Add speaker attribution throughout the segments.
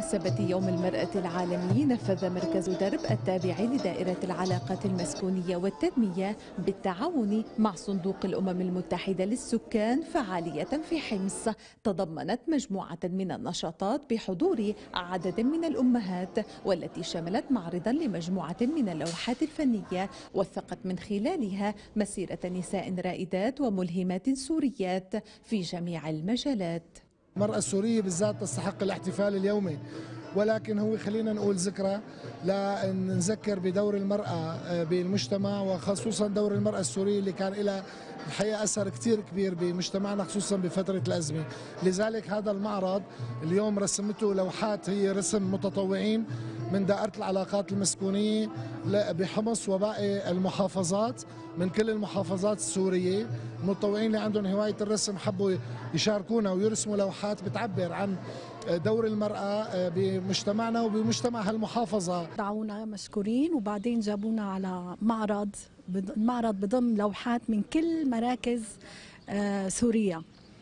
Speaker 1: بمناسبة يوم المرأة العالمي، نفذ مركز درب التابع لدائرة العلاقات المسكونية والتنمية بالتعاون مع صندوق الأمم المتحدة للسكان فعالية في حمص تضمنت مجموعة من النشاطات بحضور عدد من الأمهات، والتي شملت معرضا لمجموعة من اللوحات الفنية وثقت من خلالها مسيرة نساء رائدات وملهمات سوريات في جميع المجالات.
Speaker 2: المرأة السورية بالذات تستحق الاحتفال اليومي، ولكن هو خلينا نقول ذكرى لنذكر بدور المرأة بالمجتمع، وخصوصا دور المرأة السورية اللي كان لها الحقيقة أثر كتير كبير بمجتمعنا خصوصا بفترة الأزمة. لذلك هذا المعرض اليوم رسمته لوحات، هي رسم متطوعين من دائرة العلاقات المسكونية بحمص وباقي المحافظات، من كل المحافظات السورية. المتطوعين اللي عندهم هواية الرسم حبوا يشاركونا ويرسموا لوحات بتعبر عن دور المرأة بمجتمعنا وبمجتمع هالمحافظة.
Speaker 3: دعونا مشكورين، وبعدين جابونا على معرض بضم لوحات من كل مراكز سوريا.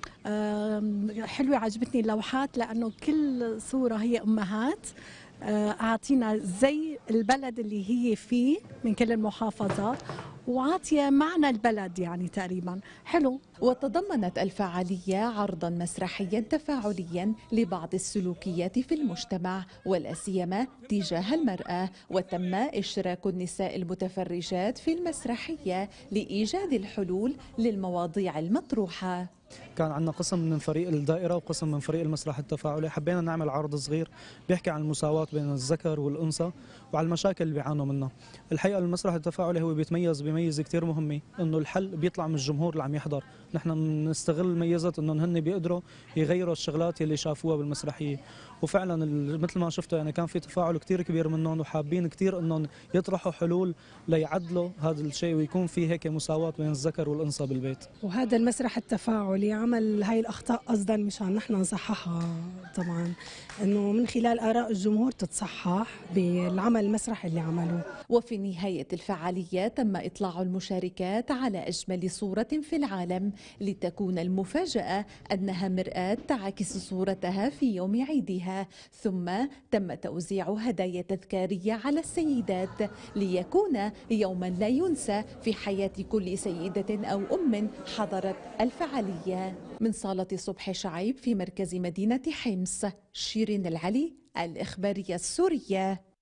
Speaker 3: حلوة، عجبتني اللوحات لأنه كل صورة هي أمهات أعطينا زي البلد اللي هي فيه من كل المحافظات، وعاطية معنى البلد يعني تقريبا حلو.
Speaker 1: وتضمنت الفعالية عرضا مسرحيا تفاعليا لبعض السلوكيات في المجتمع ولا سيما تجاه المرأة، وتم إشراك النساء المتفرجات في المسرحية لإيجاد الحلول للمواضيع المطروحة.
Speaker 4: كان عندنا قسم من فريق الدائرة وقسم من فريق المسرح التفاعلي، حبينا نعمل عرض صغير بيحكي عن المساواة بين الذكر والأنثى وعلى المشاكل اللي بيعانوا منها. الحقيقة المسرح التفاعلي هو بيتميز بميزة كتير مهمة، إنه الحل بيطلع من الجمهور اللي عم يحضر. نحن بنستغل ميزة إنهم هن بيقدروا يغيروا الشغلات اللي شافوها بالمسرحية، وفعلا مثل ما شفتوا يعني كان في تفاعل كتير كبير منهم، وحابين كتير إنهم يطرحوا حلول ليعدلوا هذا الشيء ويكون في هيك مساواة بين الذكر والأنثى بالبيت.
Speaker 5: وهذا المسرح التفاعلي عمل هاي الأخطاء قصدا مشان نحن نصححها، طبعا إنه من خلال آراء الجمهور تتصحح بالعمل المسرحي اللي عملوه.
Speaker 1: وفي نهاية الفعالية تم إطلاع المشاركات على أجمل صورة في العالم، لتكون المفاجأة أنها مرآة تعكس صورتها في يوم عيدها، ثم تم توزيع هدايا تذكارية على السيدات ليكون يوما لا ينسى في حياة كل سيدة أو أم حضرت الفعالية. من صالة صبحي شعيب في مركز مدينة حمص، شيرين العلي، الإخبارية السورية.